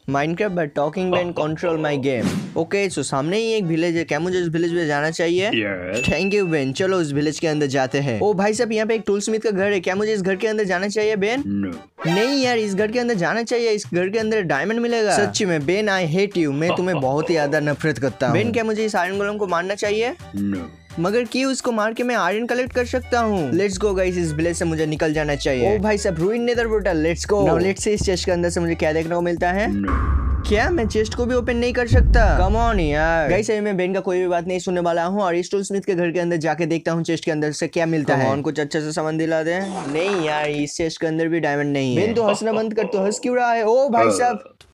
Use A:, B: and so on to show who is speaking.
A: Minecraft but talking Ben control my game. Okay so सामने ही एक विलेज है, क्या मुझे उस विलेज में जाना चाहिए? थैंक यू बेन, चलो उस विलेज के अंदर जाते हैं। ओ भाई साहब, यहाँ पे एक टूल स्मिथ का घर है, क्या मुझे इस घर के अंदर जाना चाहिए बेन? नहीं यार, इस घर के अंदर जाना चाहिए, इस घर के अंदर डायमंड मिलेगा। सच्ची में बेन, आई हेट यू, मैं तुम्हें बहुत ही ज्यादा नफरत करता हूँ। बेन, क्या मुझे इस आयरन गोलम को मारना चाहिए? मगर क्यों? उसको मार के मैं आयरन कलेक्ट कर सकता हूँ। लेट्स गो गाइस, इस विलेज से मुझे निकल जाना चाहिए। ओ भाई साहब, ruin nether portal, let's go. Now let's see इस चेस्ट के अंदर से मुझे क्या देखने को मिलता है। क्या मैं चेस्ट को भी ओपन नहीं कर सकता? कम ऑन यार। गाइस अभी मैं बेन का कोई भी बात नहीं सुनने वाला हूँ और इस टूल स्मिथ के घर के अंदर जाके देखता हूँ चेस्ट के अंदर से क्या मिलता है। कुछ अच्छा सा सामान दिला दे। नहीं यार, इस चेस्ट के अंदर भी डायमंड नहीं है। बेन तो हंसना बंद कर, तो हंस क्यों रहा है? ओ भाई साहब,